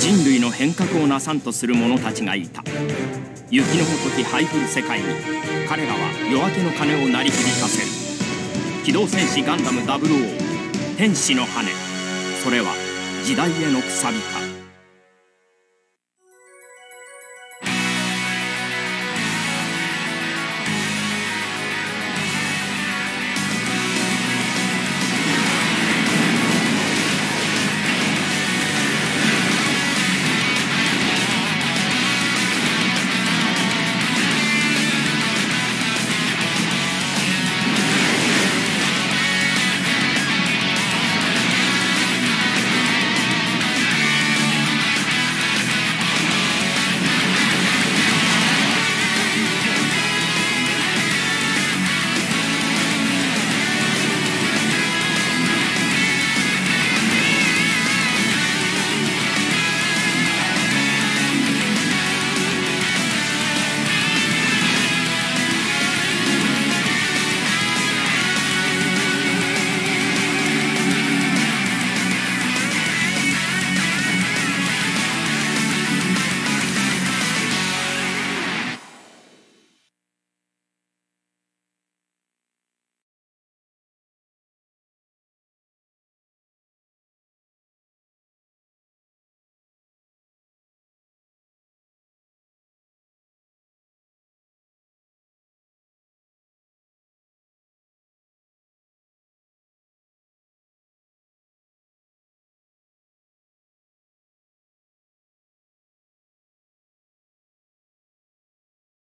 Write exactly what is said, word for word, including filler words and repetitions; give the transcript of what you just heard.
人類の変革をなさんとする者たちがいた。雪のごとき灰降る世界に彼らは夜明けの鐘を鳴り響かせる。機動戦士ガンダムダブルオー天使の羽。それは時代へのくさびか。